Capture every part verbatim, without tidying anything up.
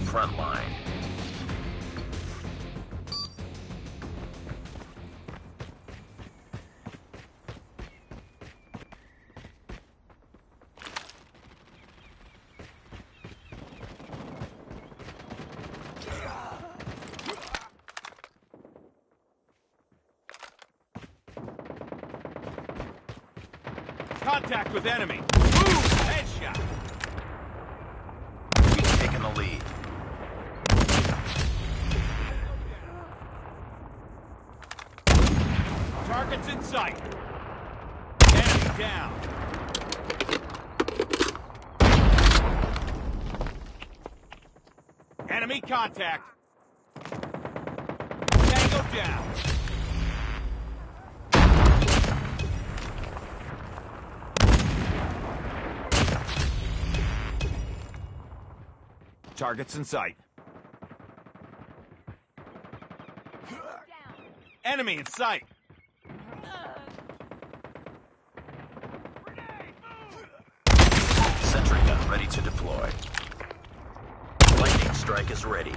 front line. Contact with enemy. Boom! Headshot. We've taken the lead. Targets in sight. Enemy down. Enemy contact. Tango down. Targets in sight. Enemy in sight. Sentry gun ready to deploy. Lightning strike is ready.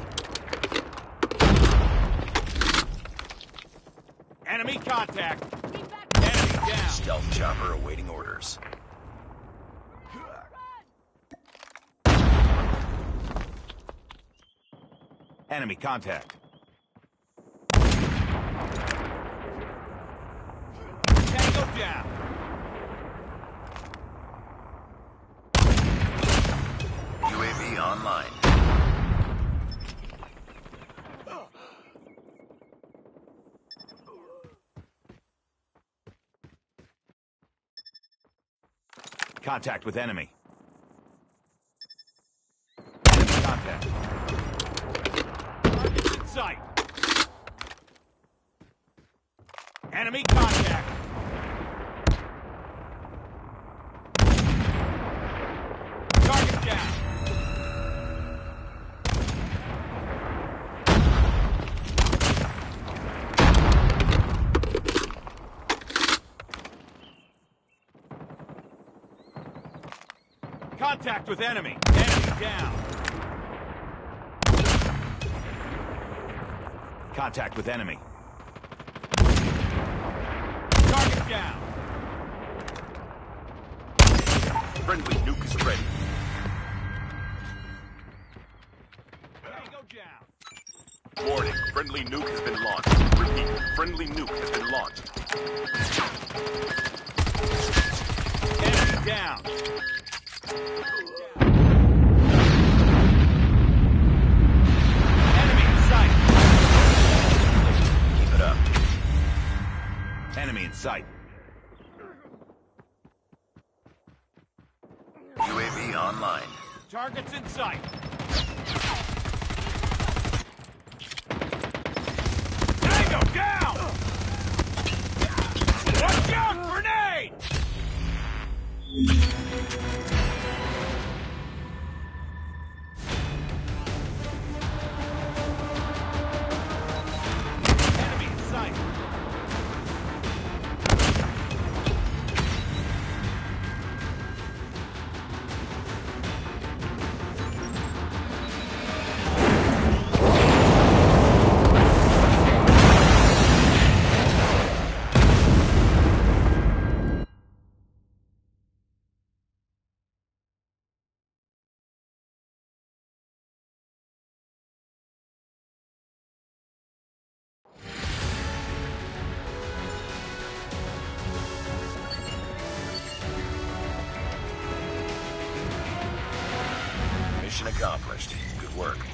Enemy contact. Enemy down. Stealth chopper awaiting orders. Enemy contact. Tango down. U A V online. Contact with enemy. Enemy contact. Targets in sight. Enemy contact. Target down. Contact with enemy. Enemy down. Contact with enemy. Target down. Friendly nuke is ready. Tango down. Warning, friendly nuke has been launched. Repeat, friendly nuke has been launched. Enemy down. Enemy in sight. Keep it up. Enemy in sight. U A V online. Targets in sight. Tango down! Watch out! Grenade! Enemy in sight. Mission accomplished. Good work.